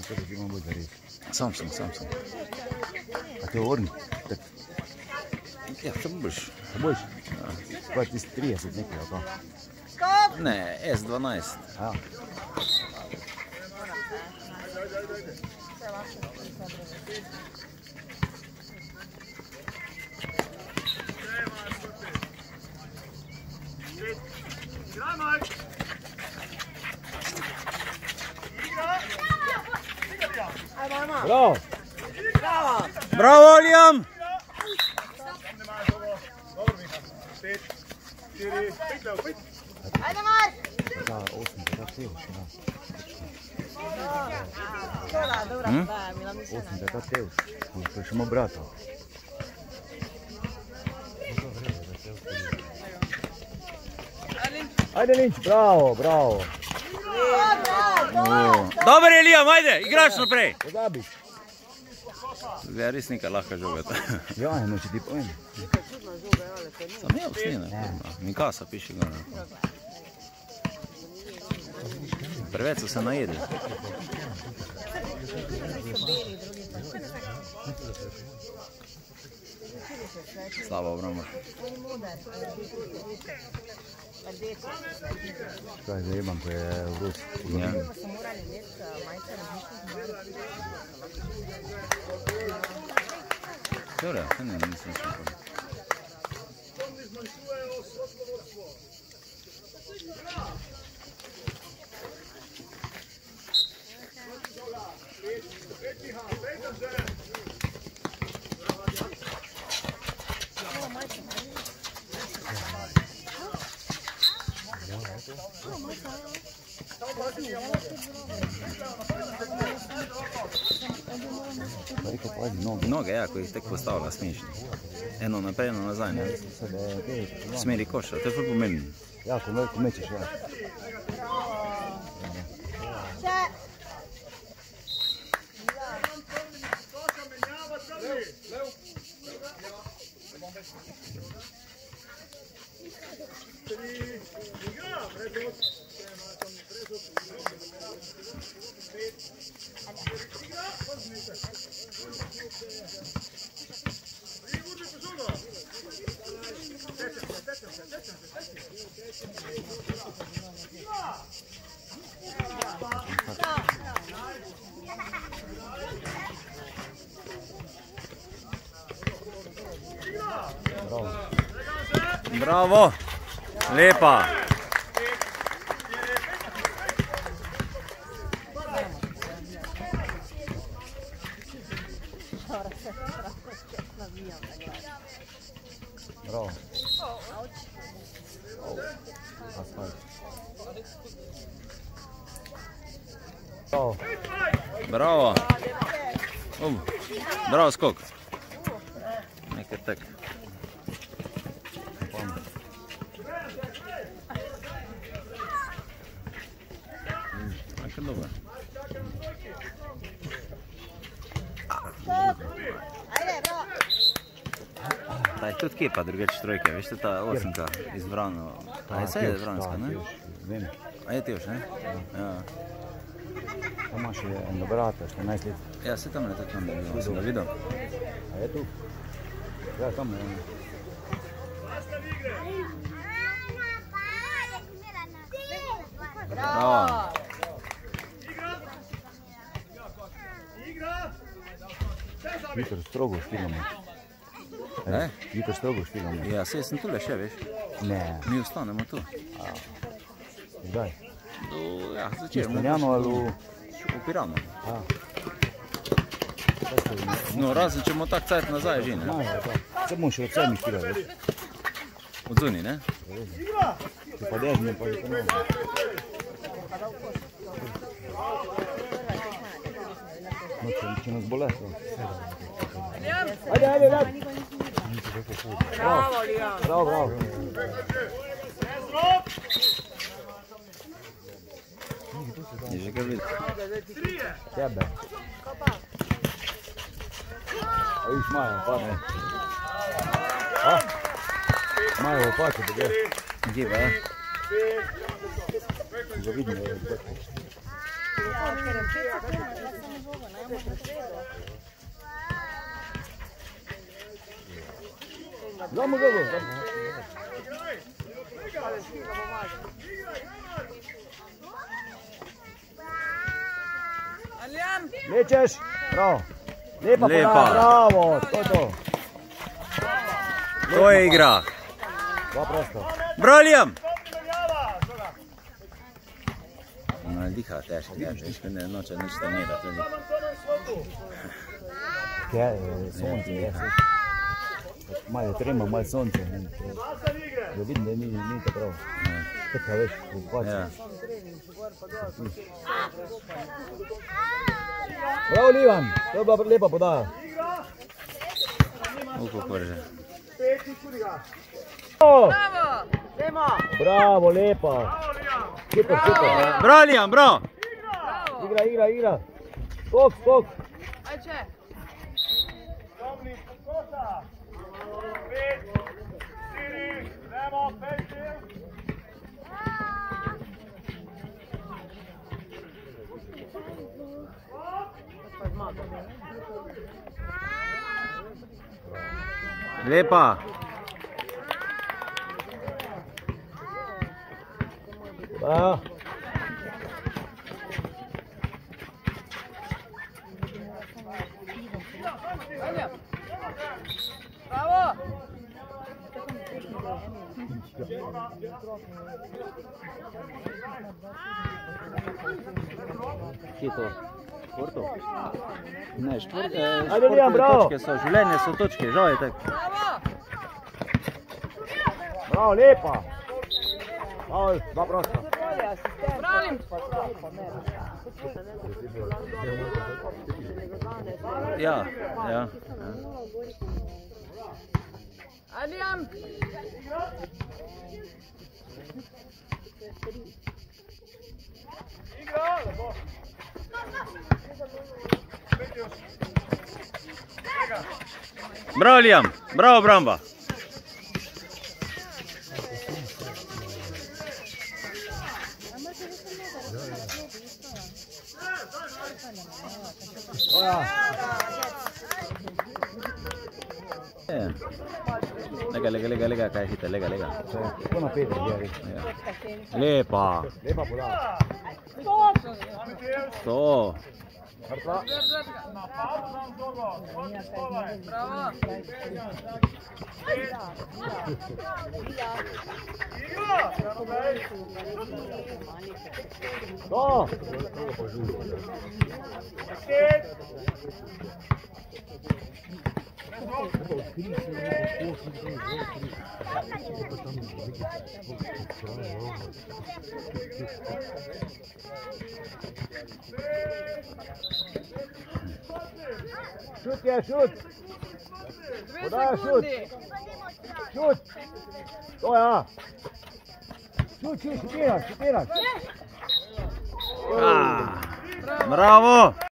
Tako ti imamo da reči. Sam sem. A te orni? Ja, te boš. Te boš? Pa ti 30 nekaj, ali Stop! Ne, S12. Ja. Bravo! Bravo, Liam! Ajde, Mark! Da, 8, da te još, ja. Dobra, Mila mi se 8, da te još. To je samo brata. Ajde, Linč, bravo! Dobar je, Liam, ajde, igraš naprej! Pozabiš. Zdaj res nekaj lahko žogati. Ja, eno če ti povem. Sam je obsnine, Mikasa piše ga. Preveč so se najedli. Slaba obramba. Kaj zajebam, ko je vrut. Ja. Dobro, to ne, nisem še povedal. Noge, ja, ko jih tek postavlja, smešno. Eno naprej, eno nazaj, ne? V smeri koša, to je ful pomembno. Ja, ko mečeš, ja. Bravo! Lepa! Bravo. Asfalt. Bravo! Bravo skok! Nekaj tak. Nekaj dobro. Ta je tudi kje pa drugače trojke, veš, ta osemka izbrano. A je vse je izbranska, ne? Vem. A je Tevš, ne? Ja. Tam imaš eno brata, 14 let. Ja, se tam je tudi tam, da sem ga videl. A je tu? Ja, tam je. Bravo! Viktor strogo špilamo. Ne? Viktor strogo špilamo. Ja, sej sem tule še, veš. Ne. Mi ostanemo tu. Kdaj? Ja, začer. Spanjano ali v Piranu. Ja. No, razen če bomo tak cajt nazaj že, ne? Se bomo še od sami špila, veš. Od zunaj, ne? Če pa dežnje, pa je ponovno. No, če nas bole. Ajde, ajde, ajde. Bravo, Liam. Bravo, bravo. Je že ga videl. Tebe. A viš Maja, padne. Maja, opače, da gre. Gdje pa, ja? Ga vidim, da je. Damo golo. Lečeš, bravo. Lepa podaja, bravo, to je to. To je igra. Dva prosto. Brolijem! No, diha, težko, ne noče nič trenirati tudi. Sonce je. Malo je trema, malo sonce. Da vidim, da ni to prav. Tako veš, upači. Bravo, Livan, to je bila lepa podaja. Kako že. Bravo, lepa. Super, super. Bravo, Lijan, bravo. Igra. Skok. Ajde. Lepa. Bravo. Bravo! Kje je to? Športov? Ne, športne točke so, življenje so točke, žal je tako. Bravo, lepa. Bravo, dva prosta. Branim! Ja. Adrian! Bravo, Lijan, bravo, Bramba. Lega, kaj hite, lega. Tako na Petr, gledaj. Lepa. Lepa podaja. To. Mrtva. Bravo! To. Šut je, šut. Podaja šut. Šut. To ja. Šutiraš. Bravo.